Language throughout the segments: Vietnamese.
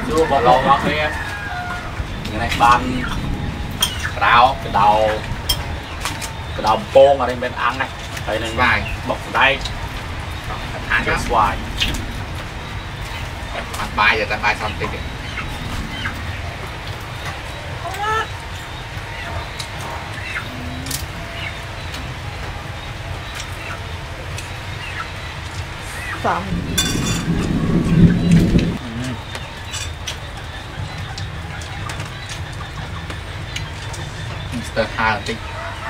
chua bò lò ngon kia cái này ban cái đầu pôn ở đây bên ăn này đây nên vài bọc tay ăn cái xoài ăn bài giờ ta bài xong tiền xong Mr. Hà tí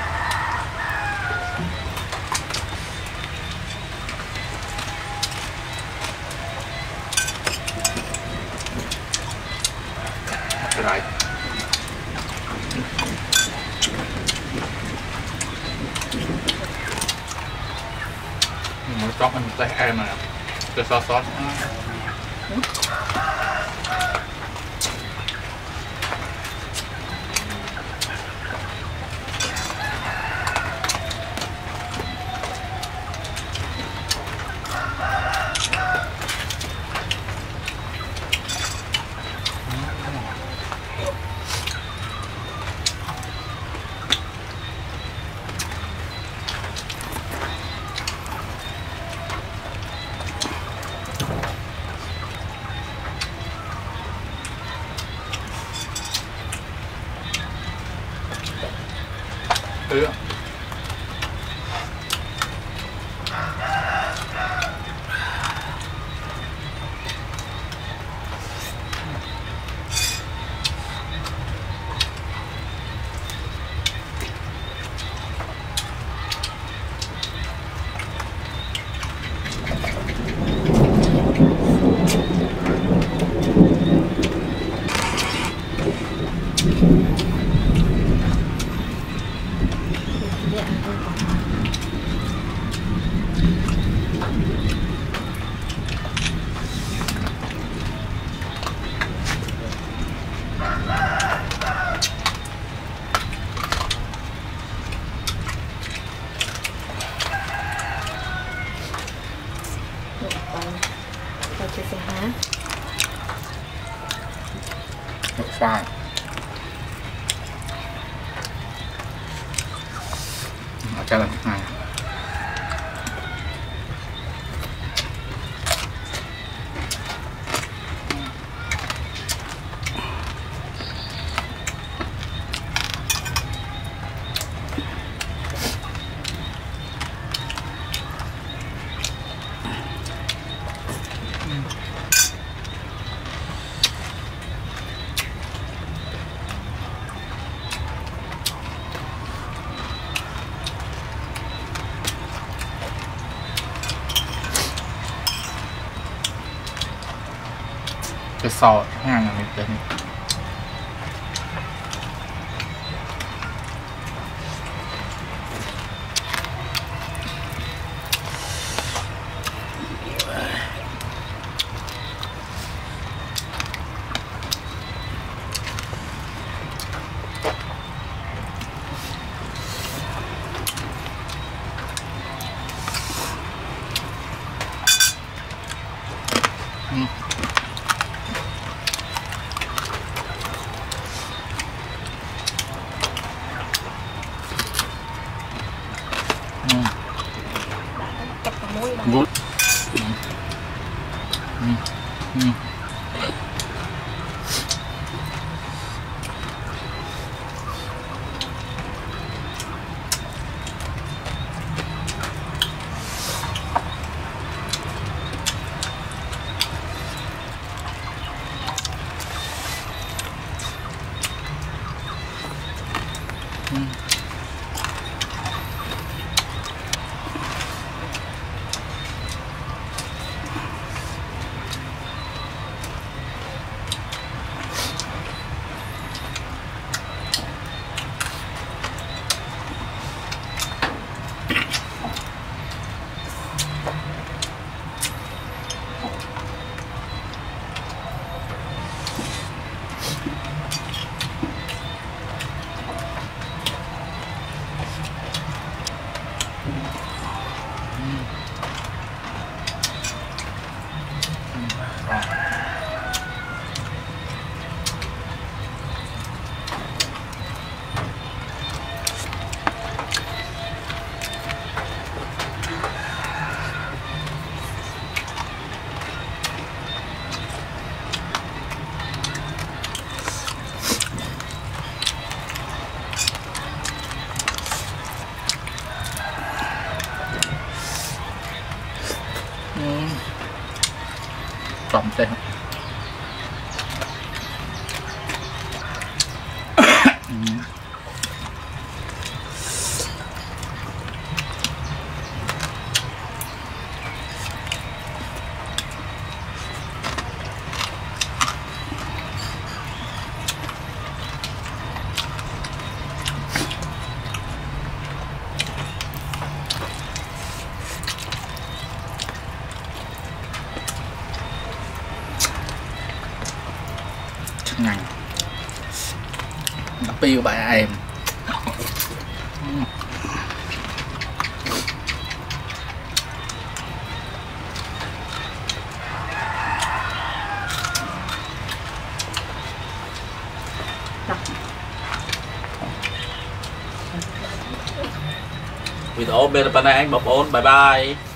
right mới chóc anh tay em mà cái sauce ừ. Xoài cho lần này cái sò hàng là mình tính vút Trọng thế. Ngành nó piêu bà em. Video bên này anh bọc ôn, bye bye.